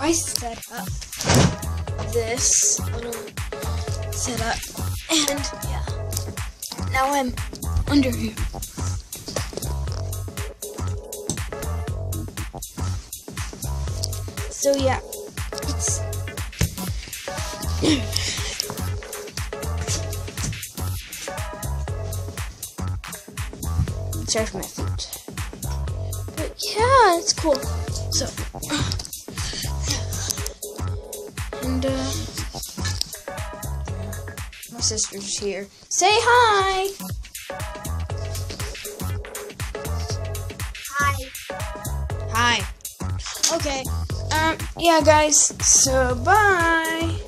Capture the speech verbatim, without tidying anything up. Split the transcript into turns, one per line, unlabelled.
I set up this little setup, and yeah, now I'm under here. So yeah, it's sorry for my foot, but yeah, it's cool. So and uh, my sister's here. Say hi.
Hi.
Hi. Okay. Um. Yeah, guys. So bye.